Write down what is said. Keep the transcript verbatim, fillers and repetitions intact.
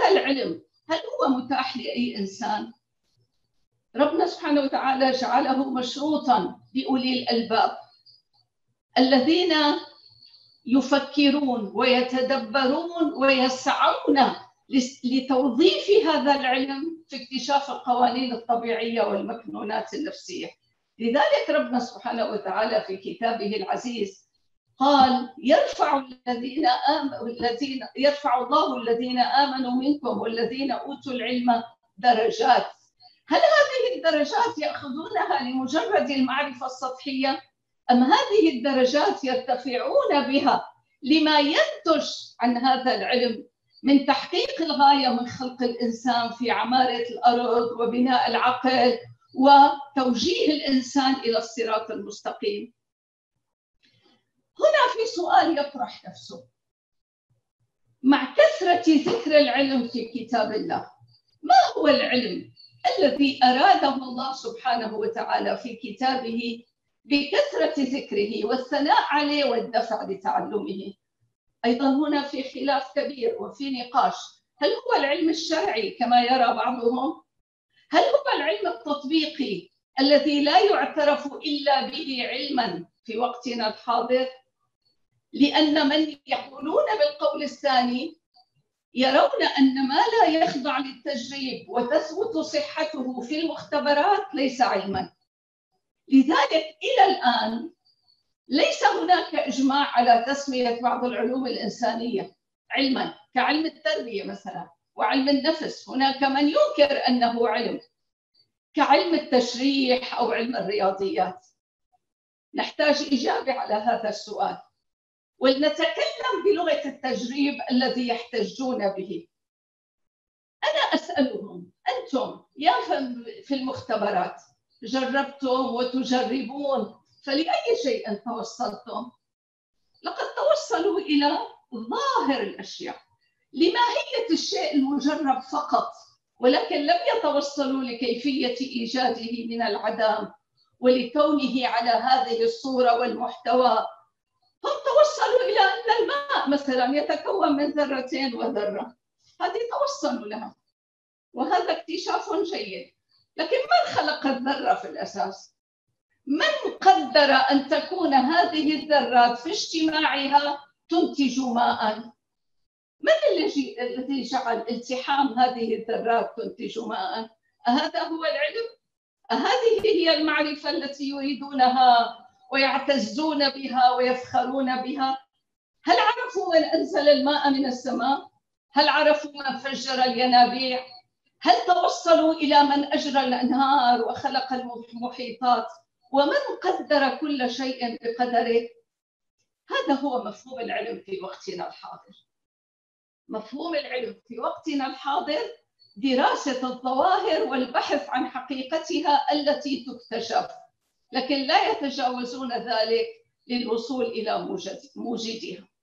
هذا العلم هل هو متاح لأي إنسان؟ ربنا سبحانه وتعالى جعله مشروطا لأولي الألباب الذين يفكرون ويتدبرون ويسعون لتوظيف هذا العلم في اكتشاف القوانين الطبيعية والمكنونات النفسية. لذلك ربنا سبحانه وتعالى في كتابه العزيز قال: يرفع الذين آمنوا الذين يرفع الله الذين آمنوا منكم والذين أوتوا العلم درجات. هل هذه الدرجات يأخذونها لمجرد المعرفة السطحية؟ أم هذه الدرجات يرتفعون بها لما ينتج عن هذا العلم من تحقيق الغاية من خلق الإنسان في عمارة الأرض وبناء العقل وتوجيه الإنسان إلى الصراط المستقيم؟ هنا في سؤال يطرح نفسه: مع كثرة ذكر العلم في كتاب الله، ما هو العلم الذي أراده الله سبحانه وتعالى في كتابه بكثرة ذكره والثناء عليه والدفع لتعلمه؟ أيضا هنا في خلاف كبير وفي نقاش: هل هو العلم الشرعي كما يرى بعضهم؟ هل هو العلم التطبيقي الذي لا يعترف إلا به علما في وقتنا الحاضر؟ لأن من يقولون بالقول الثاني يرون أن ما لا يخضع للتجريب وتثبت صحته في المختبرات ليس علما. لذلك إلى الآن ليس هناك إجماع على تسمية بعض العلوم الإنسانية علما، كعلم التربية مثلا وعلم النفس. هناك من ينكر أنه علم، كعلم التشريح أو علم الرياضيات. نحتاج إجابة على هذا السؤال، ولنتكلم بلغة التجريب الذي يحتجون به. أنا أسألهم: أنتم يا في المختبرات جربتم وتجربون، فلأي شيء توصلتم؟ لقد توصلوا إلى ظاهر الأشياء، لماهية الشيء المجرب فقط، ولكن لم يتوصلوا لكيفية إيجاده من العدم ولكونه على هذه الصورة والمحتوى. هم توصلوا إلى أن الماء مثلا يتكون من ذرتين وذرة، هذه توصلوا لها، وهذا اكتشاف جيد. لكن من خلق الذرة في الأساس؟ من قدر أن تكون هذه الذرات في اجتماعها تنتج ماء؟ من الذي جعل التحام هذه الذرات تنتج ماء؟ أهذا هو العلم؟ أهذه هي المعرفة التي يريدونها ويعتزون بها ويفخرون بها؟ هل عرفوا من أنزل الماء من السماء؟ هل عرفوا من فجر الينابيع؟ هل توصلوا إلى من أجرى الأنهار وخلق المحيطات ومن قدر كل شيء بقدره؟ هذا هو مفهوم العلم في وقتنا الحاضر. مفهوم العلم في وقتنا الحاضر دراسة الظواهر والبحث عن حقيقتها التي تكتشف، لكن لا يتجاوزون ذلك للوصول إلى موجدها.